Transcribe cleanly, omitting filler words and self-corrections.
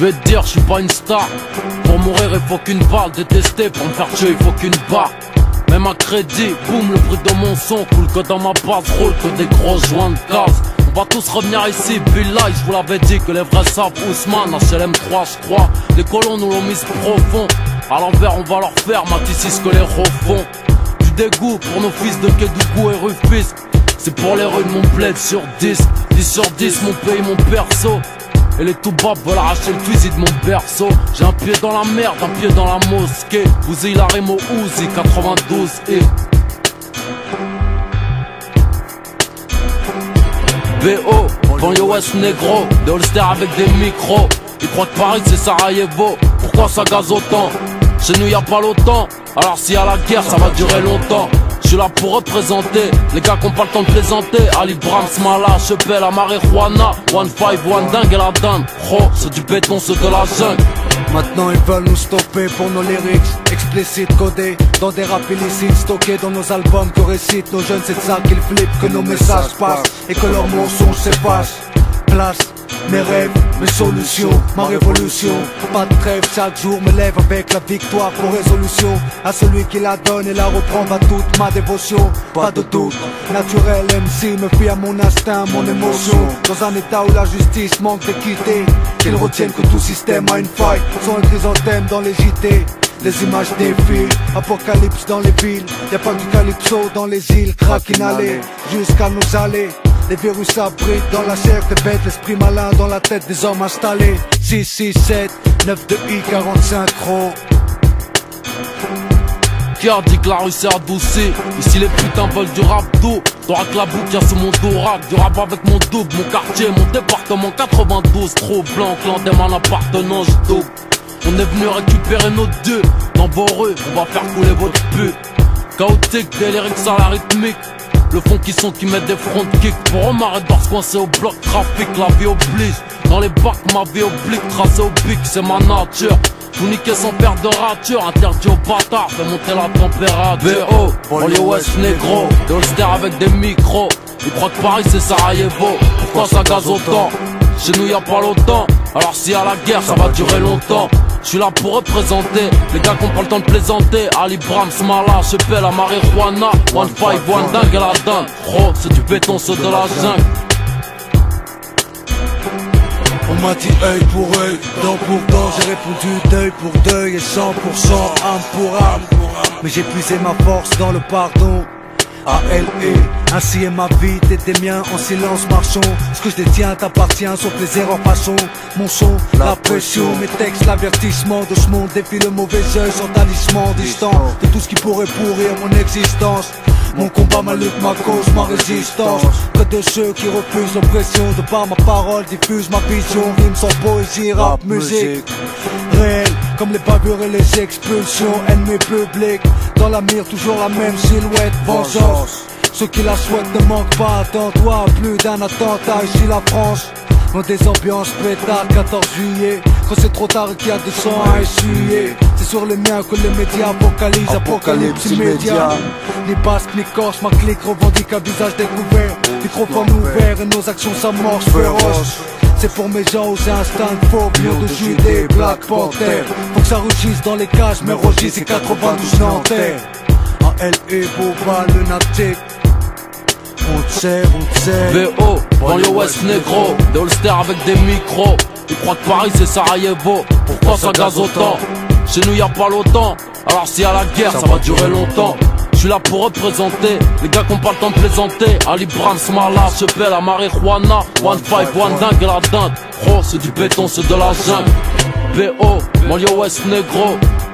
vais te dire, je suis pas une star. Pour mourir il faut qu'une balle, détester pour me faire tuer il faut qu'une barre. Même à crédit, boum, le bruit de mon son coule que dans ma base, roule que des gros joints de gaz. On va tous revenir ici, Billah, je vous l'avais dit que les vrais savent Ousmane, HLM3 je crois. Les colons nous l'ont mise profond, à l'envers on va leur faire, Matisse ce que les refont. Du dégoût pour nos fils de Kédougou et Rufis, c'est pour les rues de mon bled sur 10. 10 sur 10, mon pays, mon perso. Et les toubabs veulent arracher le fusil de mon berceau. J'ai un pied dans la merde, un pied dans la mosquée. Bouzy la rime au Uzi, 92 et BO, banlieue ouest négro, des holsters avec des micros. Ils croient que Paris c'est Sarajevo, pourquoi ça gaze autant? Chez nous y'a pas l'OTAN, alors s'il y a la guerre ça va durer longtemps. Je suis là pour représenter les gars qu'on pas le temps de plaisanter. Ali Brahms, Mala, Chepel, la marijuana, 1-5, 1 dingue et la dinde. Oh, c'est du béton, c'est de la jungle. Maintenant ils veulent nous stopper pour nos lyrics explicites codés dans des rap illicites stockés dans nos albums que récitent nos jeunes. C'est de ça qu'ils flippent, que nos messages passent et que leurs mensonges s'effacent. Place mes rêves, mes solutions, ma révolution. Pas de trêve, chaque jour me lève avec la victoire pour résolution. À celui qui la donne et la reprend va toute ma dévotion. Pas de doute, naturel MC me fie à mon instinct, mon émotion. Dans un état où la justice manque d'équité, qu'ils retiennent que tout système a une faille. Sont un chrysanthème dans les JT. Les images défilent, apocalypse dans les villes. Y'a pas du calypso dans les îles, crack inhalé jusqu'à nous aller. Les virus abritent dans la chair des bêtes, l'esprit malin dans la tête des hommes installés. 6, 6, 7, 9 de I, 45 gros. Qui a dit que la rue s'est adoucie? Ici les putains veulent du rap doux. T'auras que la boucle, y'a sous mon dos rap. Du rap avec mon double, mon quartier, mon département 92. Trop blanc, clan des man appartenant, j'double. On est venu récupérer nos dieux. Dans vos rues, on va faire couler votre pute. Chaotique, délirique, à la rythmique. Le fond qui mettent des front kicks. Pour on m'arrête de se coincer au bloc trafic. La vie oblige, dans les bacs ma vie oblique. Tracé au bic, c'est ma nature. Tout niquer sans faire de rature. Interdit aux bâtards, fait monter la température. BO, banlieue ouest négro, des holsters avec des micros. Ils croient que Paris c'est Sarajevo, pourquoi ça gaze autant? Chez nous y'a pas l'OTAN, alors s'il y a la guerre ça va durer longtemps. Je suis là pour représenter les gars qu'on pas le temps de plaisanter. Ali Brahms, Mala, Chepel, la marijuana, 1-5, 1 dingue et la dinde. Oh, c'est du béton, c'est de la jungle. On m'a dit œil pour œil, dent pour dent. J'ai répondu deuil pour deuil et 100% âme pour âme. Mais j'ai puisé ma force dans le pardon. A-L-E, ainsi est ma vie, t'es des miens, en silence marchons. Ce que je détiens t'appartient, sauf les erreurs passons. Mon son, la pression, mes textes, l'avertissement de ce monde défie le mauvais œil sans talisman. Distant de tout ce qui pourrait pourrir mon existence. Mon combat, ma lutte, ma cause, ma résistance. Près de ceux qui refusent l'oppression. De par ma parole, diffuse ma vision. Rime sans poésie, rap, musique réel, comme les bavures et les expulsions. Ennemi public, dans la mire toujours la même silhouette. Vengeance, ceux qui la souhaitent ne manquent pas. Attends-toi, plus d'un attentat ici la France. Dans des ambiances pétard, 14 juillet. Quand c'est trop tard et qu'il y a du sang à essuyer, c'est sur les miens que les médias vocalisent. Apocalypse immédiat. Ni basque ni corse, ma clique revendique un visage découvert. Microphone ouvert et nos actions s'amorcent féroces. C'est pour mes gens aux instincts faux, lions de Judée, Black Panther. Faut que ça rougisse dans les cages, mais Rogis c'est 92 Nanterre. En L.E. Boba, lunatique. On te sert. BO, banlieue ouest négro, des holsters avec des micros. Ils croient que Paris c'est Sarajevo, pourquoi ça gaze autant? Chez nous y'a pas l'OTAN, alors s'il y a la guerre ça va durer longtemps. Je suis là pour représenter les gars qu'on pas le temps de plaisanter. Ali Brahms, Mala, Chepel, la marijuana, 1-5, 1 dingue et la dinde. Oh, c'est du béton, c'est de la jungle. BO, banlieue ouest négro,